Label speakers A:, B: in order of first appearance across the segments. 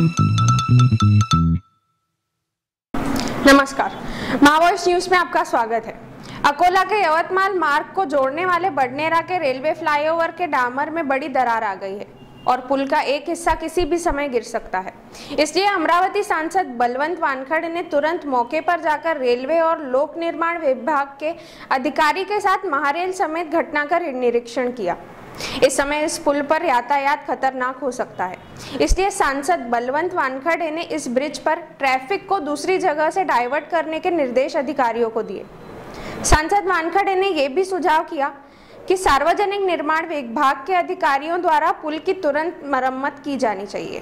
A: नमस्कार, महावॉइस न्यूज में आपका स्वागत है। अकोला के यवतमाल मार्ग को जोड़ने वाले बडनेरा के रेलवे फ्लाईओवर के डामर में बड़ी दरार आ गई है और पुल का एक हिस्सा किसी भी समय गिर सकता है। इसलिए अमरावती सांसद बलवंत वानखड़े ने तुरंत मौके पर जाकर रेलवे और लोक निर्माण विभाग के अधिकारी के साथ महारेल समेत घटना का निरीक्षण किया। इस समय इस पुल पर यातायात खतरनाक हो सकता है, इसलिए सांसद बलवंत वानखड़े ने इस ब्रिज पर ट्रैफिक को दूसरी जगह से डाइवर्ट करने के निर्देश अधिकारियों को दिए। सांसद वानखड़े ने यह भी सुझाव किया कि सार्वजनिक निर्माण विभाग के अधिकारियों द्वारा पुल की तुरंत मरम्मत की जानी चाहिए।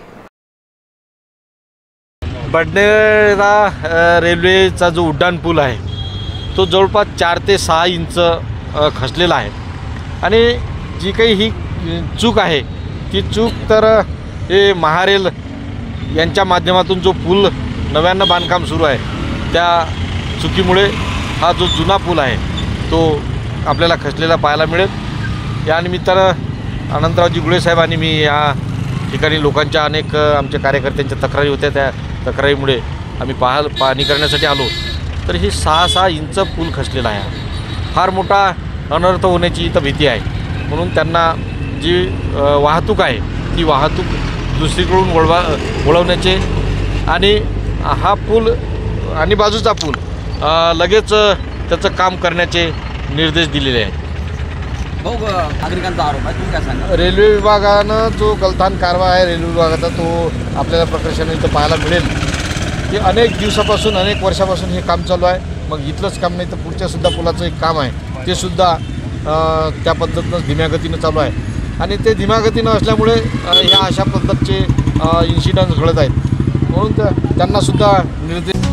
B: बडनेरा रेल्वेचा जो उड्डाण पूल आहे तो जवळपास 4 ते 6 इंच खचलेला आहे आणि जी काही ही चूक आहे ती चूक तर हे महारेल यांच्या माध्यमातून जो पूल नव्यानं बांधकाम सुरू आहे त्या चुकीमुळे हा जो जुना पूल आहे तो आपल्याला खचलेला पाहायला मिळेल। या निमित्तानं अनंतरावजी गुळे साहेब आणि मी या ठिकाणी लोकांच्या अनेक आमच्या कार्यकर्त्यांच्या तक्रारी होत्या, त्या तक्रारीमुळे आम्ही पाहणी करण्यासाठी आलो तर ही 6 इंच पूल खचलेला आहे। फार मोठा अनर्थ होण्याची इथं भीती आहे, म्हणून त्यांना जी वाहतूक आहे ती वाहतूक दुसरीकडून वळवण्याचे आणि हा पूल आणि बाजूचा पूल लगेच त्याचं काम करण्याचे निर्देश दिलेले आहेत।
C: भाऊ, नागरिकांचा आरोप आहे, तुम्ही काय सांगा?
B: रेल्वे विभागानं जो गलथान कारभार आहे रेल्वे विभागाचा तो आपल्याला प्रकर्षाने इथं पाहायला मिळेल की अनेक दिवसापासून अनेक वर्षापासून हे काम चालू आहे। मग इथलंच काम नाही तर पुढच्यासुद्धा पुलाचं एक काम आहे ते सुद्धा त्या पद्धतीनं धीम्या गतीनं चालू आहे आणि ते धीम्या गतीनं असल्यामुळे ह्या अशा पद्धतीचे इन्सिडंट्स घडत आहेत, म्हणून त्यांनासुद्धा निर्देश